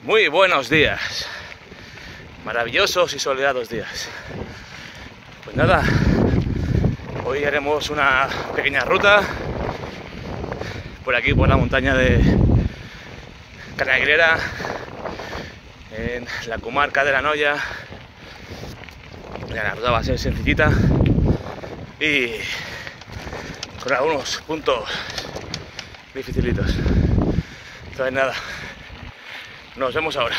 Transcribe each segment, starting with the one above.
Muy buenos días, maravillosos y soleados días. Pues nada, hoy haremos una pequeña ruta por aquí, por la montaña de Carnegrera, en la comarca de La Noya. La ruta va a ser sencillita y con algunos puntos dificilitos. Entonces nada, nos vemos ahora.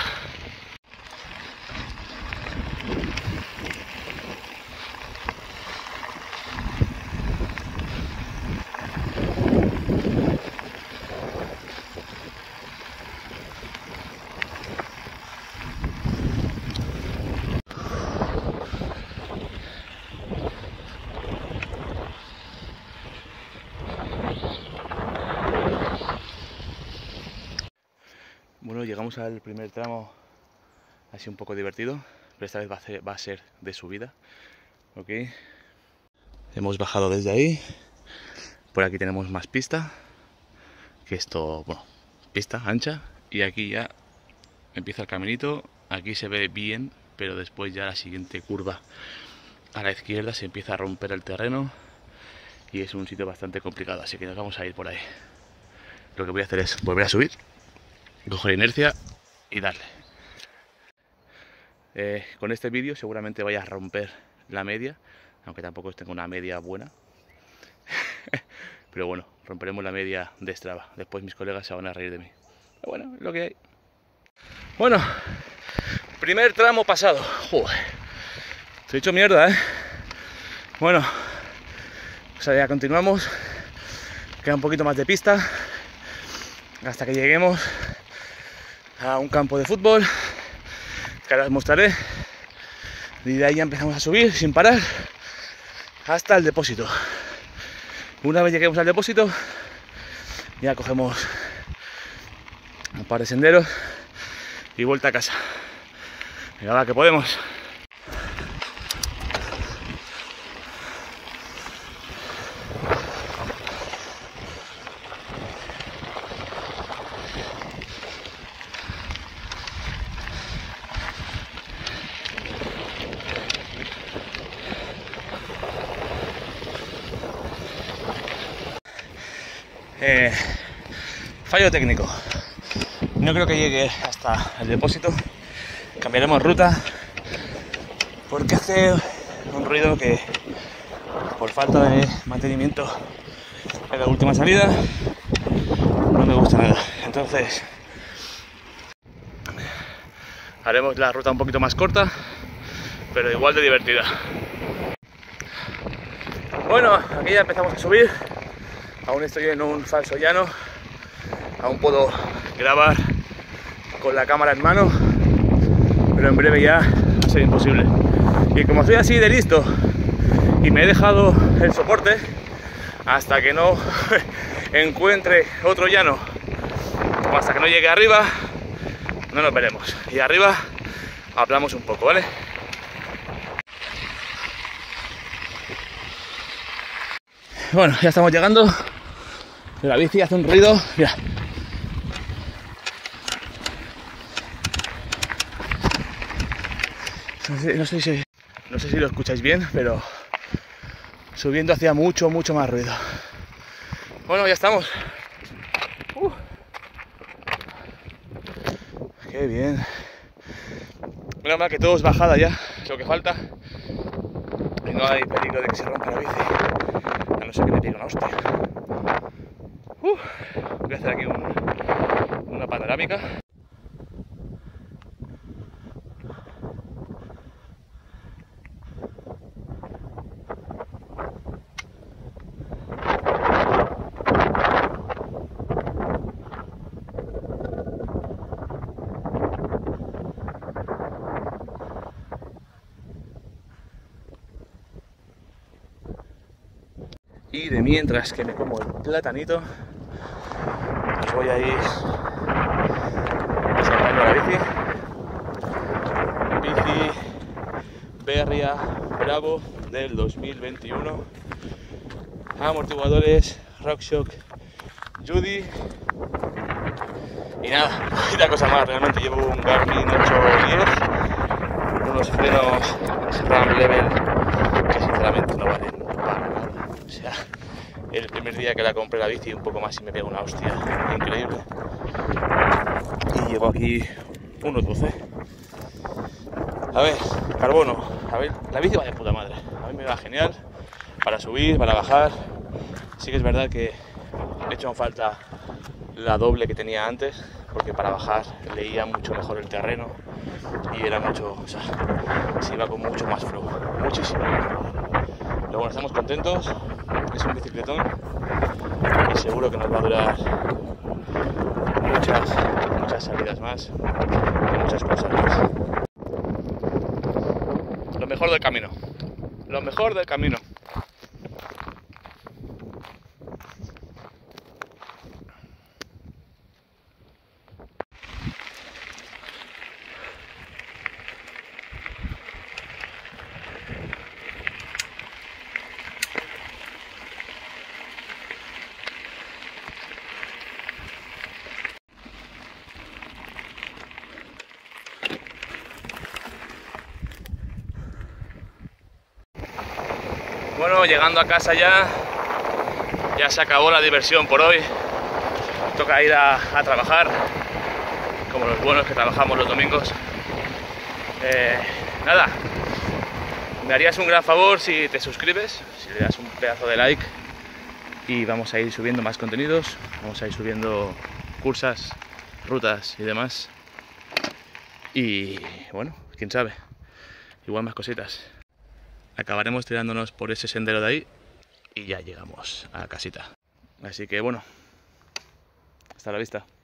Bueno, llegamos al primer tramo, así un poco divertido, pero esta vez va a ser de subida. Ok, hemos bajado desde ahí. Por aquí tenemos más pista, que esto, bueno, pista ancha, y aquí ya empieza el caminito. Aquí se ve bien, pero después ya la siguiente curva a la izquierda se empieza a romper el terreno y es un sitio bastante complicado, así que nos vamos a ir por ahí. Lo que voy a hacer es volver a subir, coger inercia y darle. Con este vídeo seguramente vaya a romper la media, aunque tampoco tengo una media buena. Pero bueno, romperemos la media de Strava. Después mis colegas se van a reír de mí. Pero bueno, es lo que hay. Bueno, primer tramo pasado. Joder, estoy hecho mierda, Bueno, o sea, ya continuamos. Queda un poquito más de pista hasta que lleguemos a un campo de fútbol, que ahora os mostraré. Y de ahí ya empezamos a subir sin parar hasta el depósito. Una vez lleguemos al depósito, ya cogemos un par de senderos y vuelta a casa. Venga, va, que podemos. Fallo técnico, no creo que llegue hasta el depósito. Cambiaremos ruta porque hace un ruido que, por falta de mantenimiento en la última salida, no me gusta nada. Entonces haremos la ruta un poquito más corta, pero igual de divertida. Bueno, aquí ya empezamos a subir. Aún estoy en un falso llano, aún puedo grabar con la cámara en mano, pero en breve ya va a ser imposible. Y como soy así de listo y me he dejado el soporte, hasta que no encuentre otro llano o hasta que no llegue arriba, no nos veremos. Y arriba hablamos un poco, ¿vale? Bueno, ya estamos llegando. La bici hace un ruido, mira. No sé si lo escucháis bien, pero subiendo hacía mucho más ruido. Bueno, ya estamos. Qué bien. Menos mal que todo es bajada ya, es lo que falta. Y no hay peligro de que se rompa la bici, a no ser que me pegue una hostia. Voy a hacer aquí una panorámica. Y de mientras que me como el platanito, os voy a ir sacando la bici. Bici Berria Bravo del 2021. Amortiguadores RockShox Judy Y nada, una cosa más, realmente llevo un Garmin 810, unos frenos SRAM Level que sinceramente no valen para nada. O sea, el primer día que la compré la bici un poco más y me pega una hostia increíble. Y llevo aquí unos 12. A ver, carbono, a ver, la bici va de puta madre, a mí me va genial para subir, para bajar. Sí que es verdad que he hecho en falta la doble que tenía antes, porque para bajar leía mucho mejor el terreno y era mucho, o sea, se iba con mucho más flow, muchísimo más flow. Pero bueno, estamos contentos, es un bicicletón y seguro que nos va a durar muchas salidas más y muchas cosas más. Lo mejor del camino, lo mejor del camino. Bueno, llegando a casa ya se acabó la diversión por hoy. Toca ir a trabajar, como los buenos que trabajamos los domingos. Nada, me harías un gran favor si te suscribes, si le das un pedazo de like, y vamos a ir subiendo más contenidos, vamos a ir subiendo cursas, rutas y demás. Y bueno, quién sabe, igual más cositas. Acabaremos tirándonos por ese sendero de ahí y ya llegamos a casita. Así que bueno, hasta la vista.